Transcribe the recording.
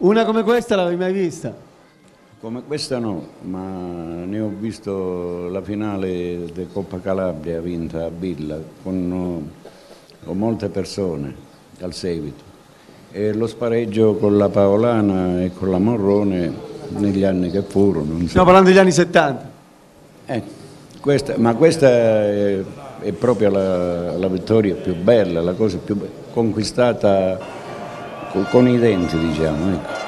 Una come questa l'avevi mai vista? Come questa no, ma ne ho visto la finale di Coppa Calabria vinta a Billa con molte persone al seguito e lo spareggio con la Paolana e con la Morrone negli anni che furono. Stiamo parlando degli anni 70. Ma questa è proprio la vittoria più bella, la cosa più conquistata con i denti, diciamo. Ecco.